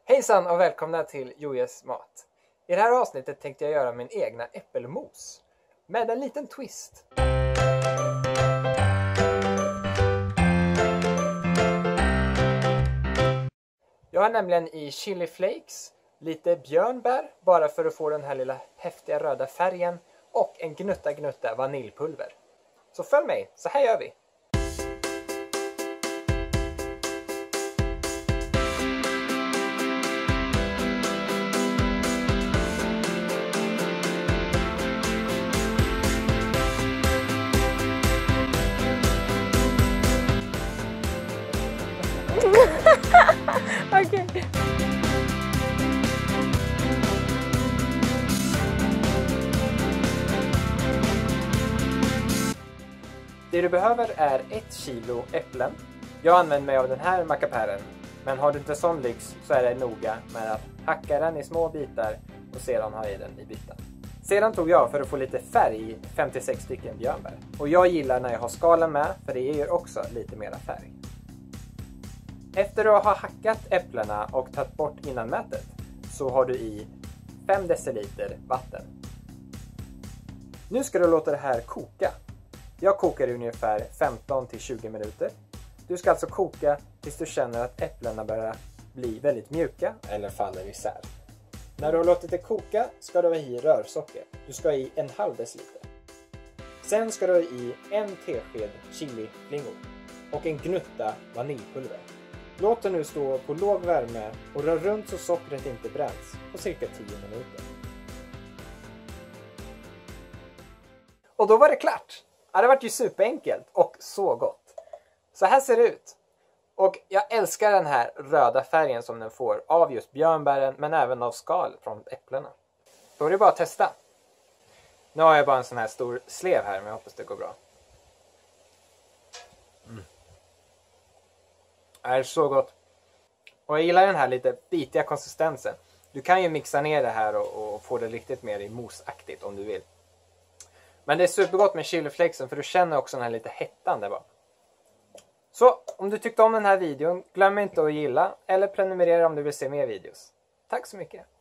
Hejsan och välkomna till Jojes mat. I det här avsnittet tänkte jag göra min egna äppelmos med en liten twist. Jag har nämligen i chili flakes, lite björnbär bara för att få den här lilla häftiga röda färgen och en gnutta vaniljpulver. Så följ mig, så här gör vi. Okej. Det du behöver är 1 kilo äpplen. Jag använder mig av den här mackapären. Men har du inte sån lyx så är det noga med att hacka den i små bitar och sedan ha i den i bitar. Sedan tog jag för att få lite färg 56 stycken björnbär. Och jag gillar när jag har skalen med för det ger också lite mera färg. Efter att ha hackat äpplena och tagit bort innanmätet så har du i 5 deciliter vatten. Nu ska du låta det här koka. Jag kokar i ungefär 15-20 minuter. Du ska alltså koka tills du känner att äpplena börjar bli väldigt mjuka eller faller isär. När du har låtit det koka ska du ha i rörsocker. Du ska ha i 1/2 deciliter. Sen ska du ha i 1 tesked chiliflingor och en gnutta vaniljpulver. Låt det nu stå på låg värme och rör runt så sockret inte bränns på cirka 10 minuter. Och då var det klart! Ja, det var ju superenkelt och så gott. Så här ser det ut. Och jag älskar den här röda färgen som den får av just björnbären men även av skal från äpplena. Då är det bara att testa. Nu har jag bara en sån här stor slev här men jag hoppas det går bra. Det är så gott. Och jag gillar den här lite bitiga konsistensen. Du kan ju mixa ner det här och få det riktigt mer i mosaktigt om du vill. Men det är supergott med chiliflakesen för du känner också den här lite hettan där bara. Så om du tyckte om den här videon, glöm inte att gilla eller prenumerera om du vill se mer videos. Tack så mycket!